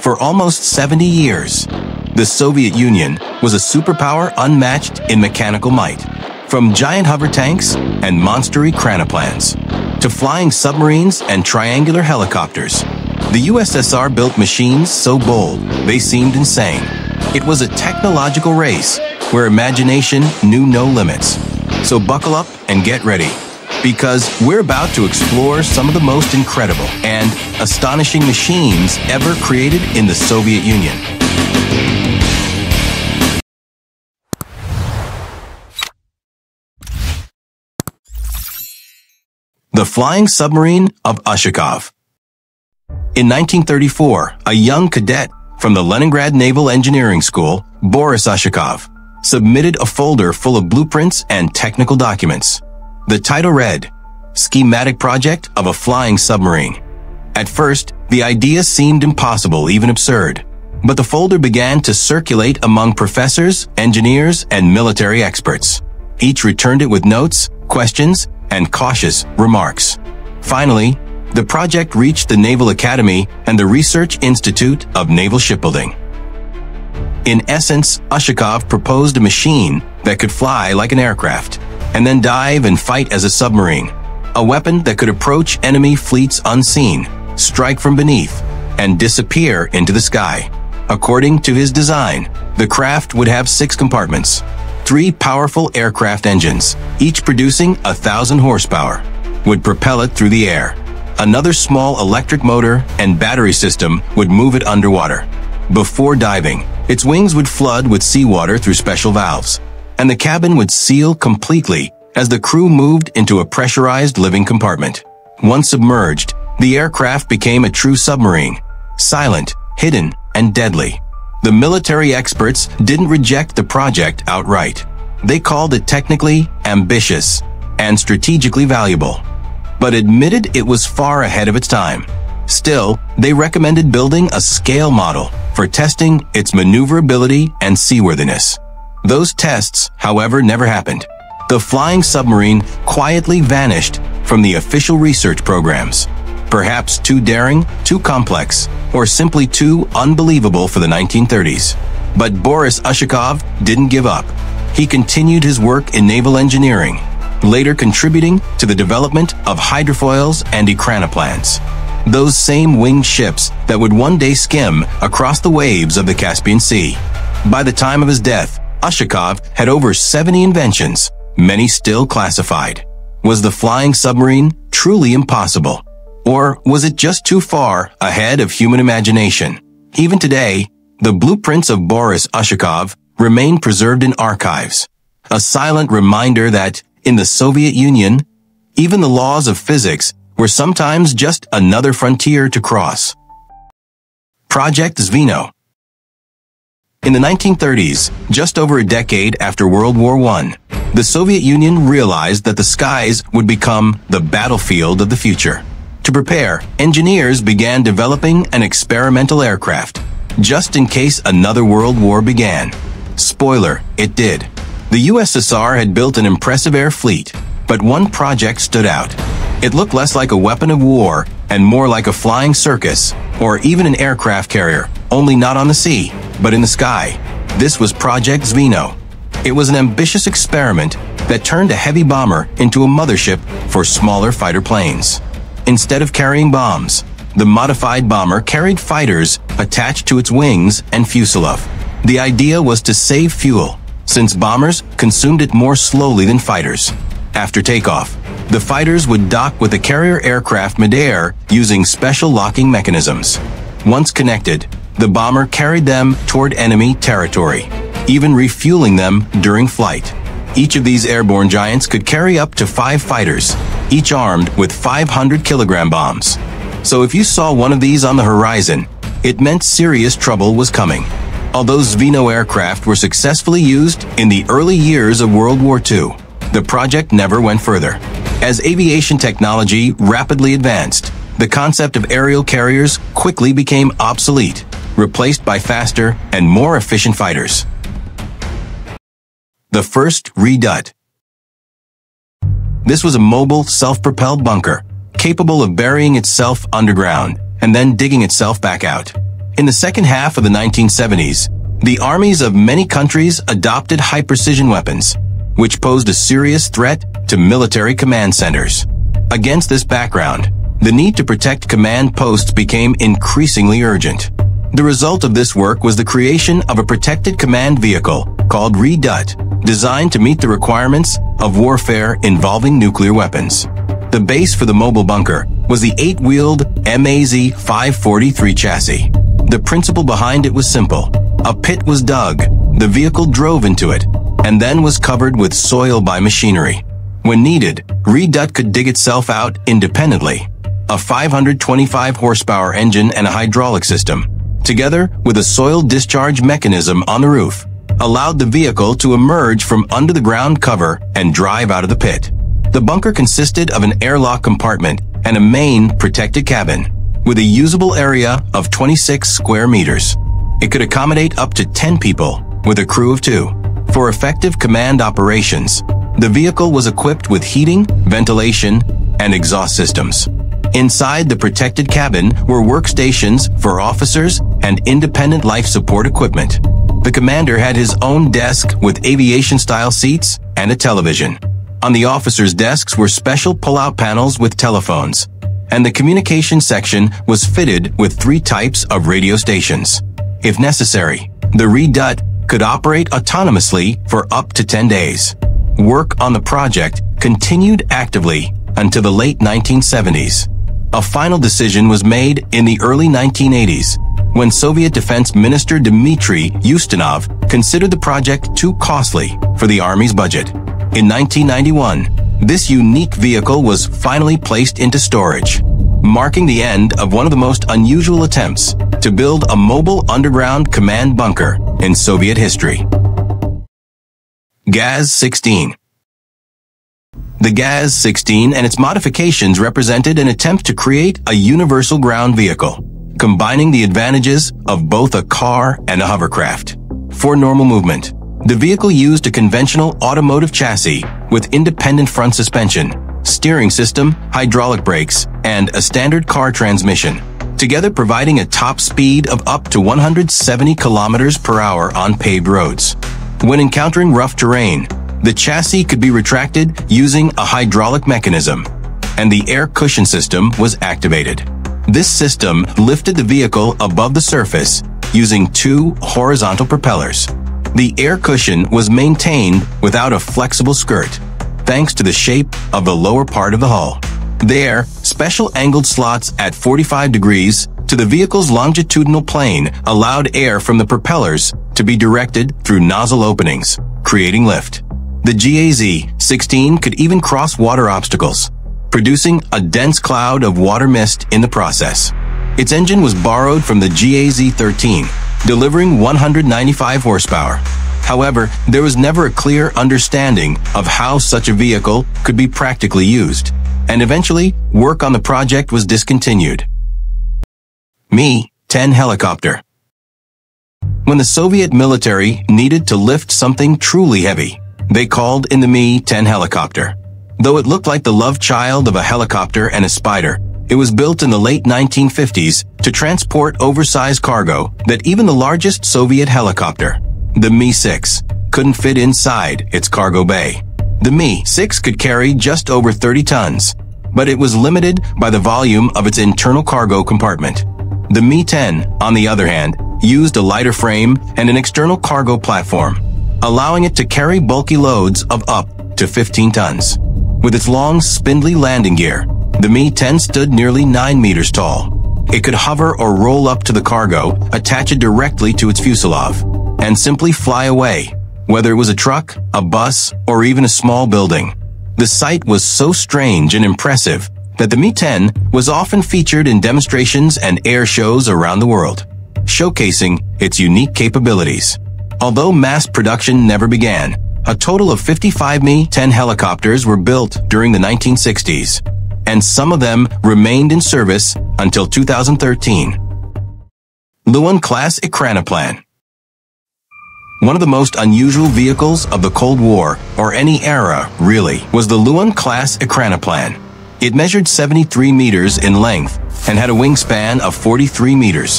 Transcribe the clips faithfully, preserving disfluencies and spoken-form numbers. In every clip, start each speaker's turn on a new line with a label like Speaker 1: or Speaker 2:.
Speaker 1: For almost seventy years, the Soviet Union was a superpower unmatched in mechanical might. From giant hover tanks and monster ekranoplans to flying submarines and triangular helicopters, the U S S R built machines so bold they seemed insane. It was a technological race where imagination knew no limits. So buckle up and get ready, because we're about to explore some of the most incredible and astonishing machines ever created in the Soviet Union. The Flying Submarine of Ushakov. In nineteen thirty-four, a young cadet from the Leningrad Naval Engineering School, Boris Ushakov, submitted a folder full of blueprints and technical documents. The title read, Schematic Project of a Flying Submarine. At first, the idea seemed impossible, even absurd, but the folder began to circulate among professors, engineers, and military experts. Each returned it with notes, questions, and cautious remarks. Finally, the project reached the Naval Academy and the Research Institute of Naval Shipbuilding. In essence, Ushakov proposed a machine that could fly like an aircraft, and then dive and fight as a submarine, a weapon that could approach enemy fleets unseen, strike from beneath, and disappear into the sky. According to his design, the craft would have six compartments, three powerful aircraft engines, each producing a thousand horsepower, would propel it through the air. Another small electric motor and battery system would move it underwater. Before diving, its wings would flood with seawater through special valves, and the cabin would seal completely as the crew moved into a pressurized living compartment. Once submerged, the aircraft became a true submarine, silent, hidden, and deadly. The military experts didn't reject the project outright. They called it technically ambitious and strategically valuable, but admitted it was far ahead of its time. Still, they recommended building a scale model for testing its maneuverability and seaworthiness. Those tests, however, never happened. The flying submarine quietly vanished from the official research programs. Perhaps too daring, too complex, or simply too unbelievable for the nineteen thirties. But Boris Ushakov didn't give up. He continued his work in naval engineering, later contributing to the development of hydrofoils and ekranoplans, those same winged ships that would one day skim across the waves of the Caspian Sea. By the time of his death, Ushakov had over seventy inventions, many still classified. Was the flying submarine truly impossible? Or was it just too far ahead of human imagination? Even today, the blueprints of Boris Ushakov remain preserved in archives, a silent reminder that, in the Soviet Union, even the laws of physics were sometimes just another frontier to cross. Project Zveno. In the nineteen thirties, just over a decade after World War One, the Soviet Union realized that the skies would become the battlefield of the future. To prepare, engineers began developing an experimental aircraft, just in case another world war began. Spoiler, it did. The U S S R had built an impressive air fleet, but one project stood out. It looked less like a weapon of war and more like a flying circus, or even an aircraft carrier, only not on the sea, but in the sky. This was Project Zveno. It was an ambitious experiment that turned a heavy bomber into a mothership for smaller fighter planes. Instead of carrying bombs, the modified bomber carried fighters attached to its wings and fuselage. The idea was to save fuel, since bombers consumed it more slowly than fighters. After takeoff, the fighters would dock with the carrier aircraft midair using special locking mechanisms. Once connected, the bomber carried them toward enemy territory, even refueling them during flight. Each of these airborne giants could carry up to five fighters, each armed with five hundred kilogram bombs. So if you saw one of these on the horizon, it meant serious trouble was coming. Although Zveno aircraft were successfully used in the early years of World War Two, the project never went further. As aviation technology rapidly advanced, the concept of aerial carriers quickly became obsolete, replaced by faster and more efficient fighters. The first Redut. This was a mobile, self-propelled bunker, capable of burying itself underground and then digging itself back out. In the second half of the nineteen seventies, the armies of many countries adopted high-precision weapons, which posed a serious threat to military command centers. Against this background, the need to protect command posts became increasingly urgent. The result of this work was the creation of a protected command vehicle called Redut, designed to meet the requirements of warfare involving nuclear weapons. The base for the mobile bunker was the eight-wheeled M A Z five forty-three chassis. The principle behind it was simple. A pit was dug, the vehicle drove into it, and then was covered with soil by machinery. When needed, Redut could dig itself out independently. A five hundred twenty-five horsepower engine and a hydraulic system, together with a soil discharge mechanism on the roof, allowed the vehicle to emerge from under the ground cover and drive out of the pit. The bunker consisted of an airlock compartment and a main protected cabin, with a usable area of twenty-six square meters. It could accommodate up to ten people, with a crew of two. For effective command operations, the vehicle was equipped with heating, ventilation, and exhaust systems. Inside the protected cabin were workstations for officers and independent life support equipment. The commander had his own desk with aviation-style seats and a television. On the officers' desks were special pull-out panels with telephones, and the communication section was fitted with three types of radio stations. If necessary, the Redut could operate autonomously for up to ten days. Work on the project continued actively until the late nineteen seventies. A final decision was made in the early nineteen eighties, when Soviet Defense Minister Dmitry Ustinov considered the project too costly for the Army's budget. In nineteen ninety-one, this unique vehicle was finally placed into storage, marking the end of one of the most unusual attempts to build a mobile underground command bunker in Soviet history. Gaz sixteen. The Gaz sixteen and its modifications represented an attempt to create a universal ground vehicle, combining the advantages of both a car and a hovercraft. For normal movement, the vehicle used a conventional automotive chassis with independent front suspension, steering system, hydraulic brakes, and a standard car transmission, together providing a top speed of up to one hundred seventy kilometers per hour on paved roads. When encountering rough terrain, the chassis could be retracted using a hydraulic mechanism, and the air cushion system was activated. This system lifted the vehicle above the surface using two horizontal propellers. The air cushion was maintained without a flexible skirt, thanks to the shape of the lower part of the hull. There, special angled slots at forty-five degrees to the vehicle's longitudinal plane allowed air from the propellers to be directed through nozzle openings, creating lift. The Gaz sixteen could even cross water obstacles, producing a dense cloud of water mist in the process. Its engine was borrowed from the Gaz thirteen, delivering one hundred ninety-five horsepower. However, there was never a clear understanding of how such a vehicle could be practically used, and eventually, work on the project was discontinued. Mi ten helicopter. When the Soviet military needed to lift something truly heavy, they called in the Mi ten helicopter. Though it looked like the love child of a helicopter and a spider, it was built in the late nineteen fifties to transport oversized cargo that even the largest Soviet helicopter, the Mi six, couldn't fit inside its cargo bay. The Mi six could carry just over thirty tons, but it was limited by the volume of its internal cargo compartment. The Mi ten, on the other hand, used a lighter frame and an external cargo platform, allowing it to carry bulky loads of up to fifteen tons. With its long, spindly landing gear, the Mi ten stood nearly nine meters tall. It could hover or roll up to the cargo, attach it directly to its fuselage, and simply fly away, whether it was a truck, a bus, or even a small building. The sight was so strange and impressive that the Mi ten was often featured in demonstrations and air shows around the world, showcasing its unique capabilities. Although mass production never began, a total of fifty-five Mi ten helicopters were built during the nineteen sixties, and some of them remained in service until two thousand thirteen. Lun-Class Ekranoplan. One of the most unusual vehicles of the Cold War, or any era, really, was the Lun-Class Ekranoplan. It measured seventy-three meters in length and had a wingspan of forty-three meters.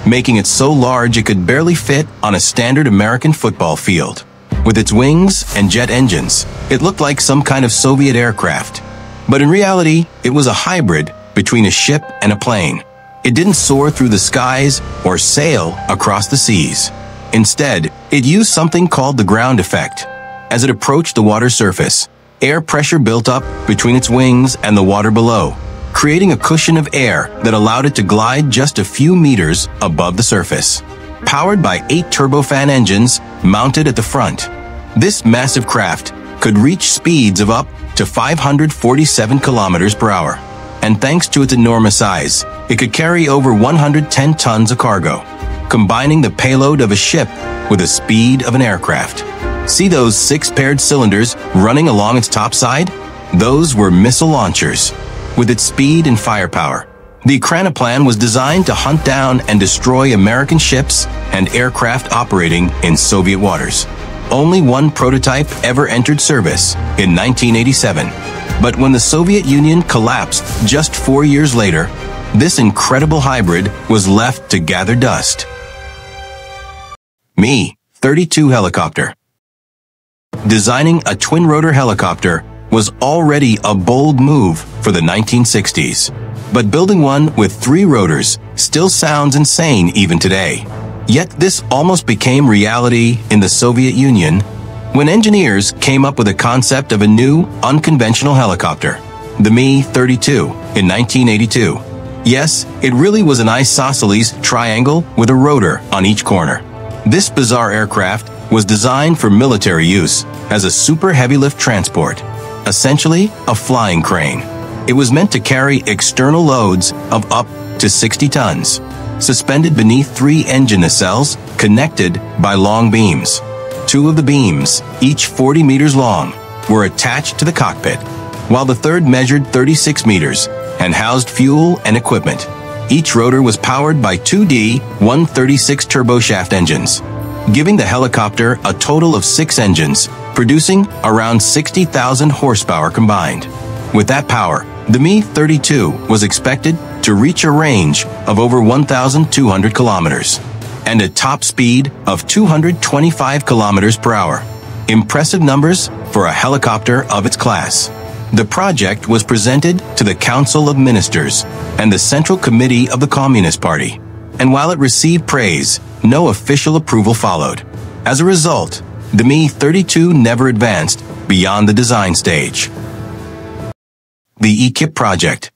Speaker 1: making it so large it could barely fit on a standard American football field. With its wings and jet engines, it looked like some kind of Soviet aircraft. But in reality, it was a hybrid between a ship and a plane. It didn't soar through the skies or sail across the seas. Instead, it used something called the ground effect. As it approached the water surface, air pressure built up between its wings and the water below, creating a cushion of air that allowed it to glide just a few meters above the surface. Powered by eight turbofan engines mounted at the front, this massive craft could reach speeds of up to five hundred forty-seven kilometers per hour. And thanks to its enormous size, it could carry over one hundred ten tons of cargo, combining the payload of a ship with the speed of an aircraft. See those six paired cylinders running along its top side? Those were missile launchers. With its speed and firepower, the Ekranoplan was designed to hunt down and destroy American ships and aircraft operating in Soviet waters. Only one prototype ever entered service in nineteen eighty-seven. But when the Soviet Union collapsed just four years later, this incredible hybrid was left to gather dust. Me thirty-two helicopter. Designing a twin-rotor helicopter was already a bold move for the nineteen sixties. But building one with three rotors still sounds insane even today. Yet this almost became reality in the Soviet Union when engineers came up with a concept of a new, unconventional helicopter, the Me thirty-two, in nineteen eighty-two. Yes, it really was an isosceles triangle with a rotor on each corner. This bizarre aircraft was designed for military use as a super heavy lift transport, essentially a flying crane. It was meant to carry external loads of up to sixty tons, suspended beneath three engine nacelles connected by long beams. Two of the beams, each forty meters long, were attached to the cockpit, while the third measured thirty-six meters and housed fuel and equipment. Each rotor was powered by two D one thirty-six turboshaft engines, giving the helicopter a total of six engines, producing around sixty thousand horsepower combined. With that power, the Me thirty-two was expected to reach a range of over one thousand two hundred kilometers and a top speed of two hundred twenty-five kilometers per hour. Impressive numbers for a helicopter of its class. The project was presented to the Council of Ministers and the Central Committee of the Communist Party, and while it received praise, no official approval followed. As a result, the Me thirty-two never advanced beyond the design stage. The E K I P project.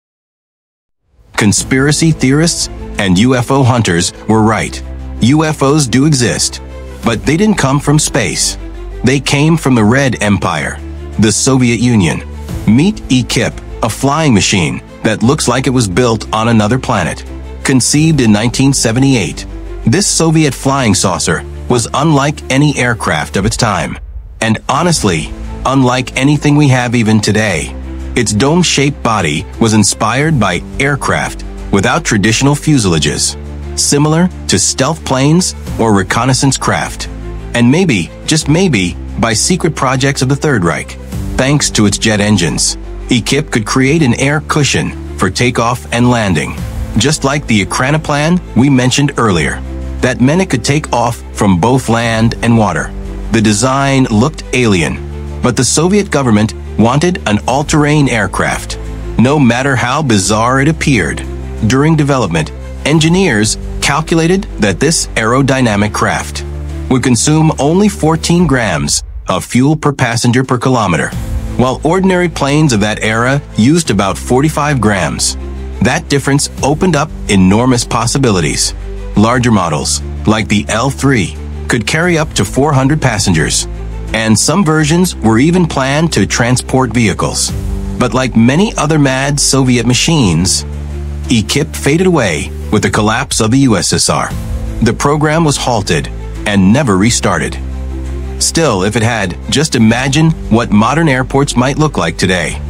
Speaker 1: Conspiracy theorists and U F O hunters were right. U F Os do exist, but they didn't come from space. They came from the Red Empire, the Soviet Union. Meet E K I P, a flying machine that looks like it was built on another planet. Conceived in nineteen seventy-eight, this Soviet flying saucer was unlike any aircraft of its time, and honestly, unlike anything we have even today. Its dome-shaped body was inspired by aircraft without traditional fuselages, similar to stealth planes or reconnaissance craft, and maybe, just maybe, by secret projects of the Third Reich. Thanks to its jet engines, E K I P could create an air cushion for takeoff and landing, just like the Ekranoplan we mentioned earlier. That meant it could take off from both land and water. The design looked alien, but the Soviet government wanted an all-terrain aircraft, no matter how bizarre it appeared. During development, engineers calculated that this aerodynamic craft would consume only fourteen grams of fuel per passenger per kilometer, while ordinary planes of that era used about forty-five grams. That difference opened up enormous possibilities. Larger models, like the L three, could carry up to four hundred passengers, and some versions were even planned to transport vehicles. But like many other mad Soviet machines, E K I P faded away with the collapse of the U S S R. The program was halted and never restarted. Still, if it had, just imagine what modern airports might look like today.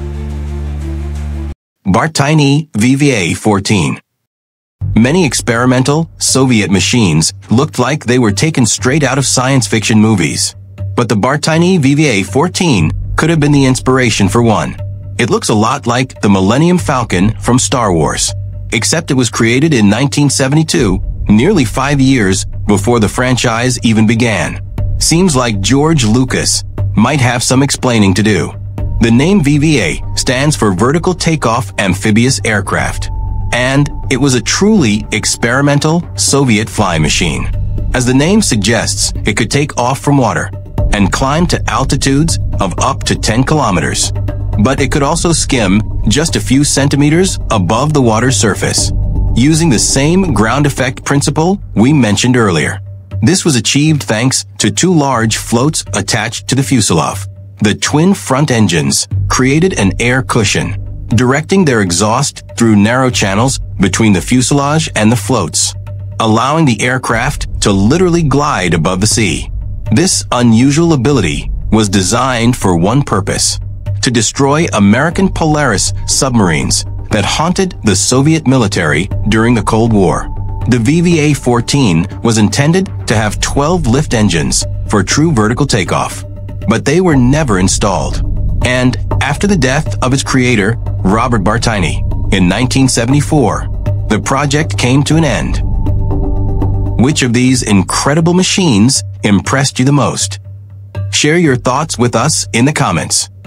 Speaker 1: Bartiny V V A fourteen. Many experimental Soviet machines looked like they were taken straight out of science fiction movies. But the Bartiny V V A fourteen could have been the inspiration for one. It looks a lot like the Millennium Falcon from Star Wars, except it was created in nineteen seventy-two nearly five years before the franchise even began. Seems like George Lucas might have some explaining to do. The name V V A stands for Vertical Takeoff Amphibious Aircraft, and it was a truly experimental Soviet flying machine. As the name suggests, it could take off from water and climb to altitudes of up to ten kilometers. But it could also skim just a few centimeters above the water's surface, using the same ground effect principle we mentioned earlier. This was achieved thanks to two large floats attached to the fuselage. The twin front engines created an air cushion, directing their exhaust through narrow channels between the fuselage and the floats, allowing the aircraft to literally glide above the sea. This unusual ability was designed for one purpose: to destroy American Polaris submarines that haunted the Soviet military during the Cold War. The V V A fourteen was intended to have twelve lift engines for true vertical takeoff, but they were never installed. And after the death of its creator, Robert Bartini, in nineteen seventy-four, the project came to an end. Which of these incredible machines impressed you the most? Share your thoughts with us in the comments.